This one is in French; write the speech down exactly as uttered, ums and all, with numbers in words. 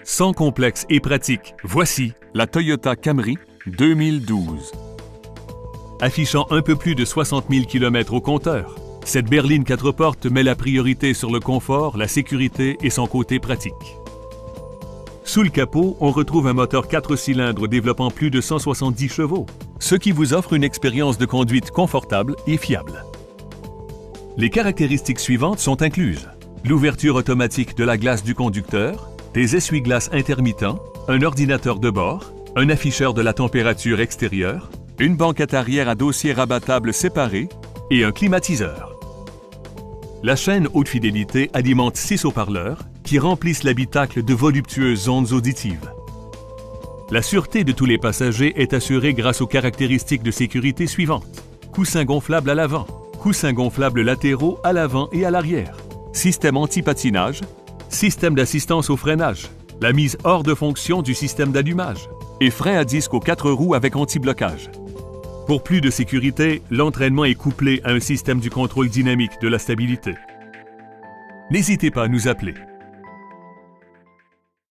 Sans complexe et pratique, voici la Toyota Camry deux mille douze. Affichant un peu plus de soixante mille kilomètres au compteur, cette berline quatre portes met la priorité sur le confort, la sécurité et son côté pratique. Sous le capot, on retrouve un moteur quatre cylindres développant plus de cent soixante-dix chevaux, ce qui vous offre une expérience de conduite confortable et fiable. Les caractéristiques suivantes sont incluses: l'ouverture automatique de la glace du conducteur, des essuie-glaces intermittents, un ordinateur de bord, un afficheur de la température extérieure, une banquette arrière à dossier rabattable séparé et un climatiseur. La chaîne haute fidélité alimente six haut-parleurs qui remplissent l'habitacle de voluptueuses ondes auditives. La sûreté de tous les passagers est assurée grâce aux caractéristiques de sécurité suivantes: coussins gonflables à l'avant, coussins gonflables latéraux à l'avant et à l'arrière, système anti-patinage, système d'assistance au freinage, la mise hors de fonction du système d'allumage et frein à disque aux quatre roues avec anti-blocage. Pour plus de sécurité, l'entraînement est couplé à un système du contrôle dynamique de la stabilité. N'hésitez pas à nous appeler.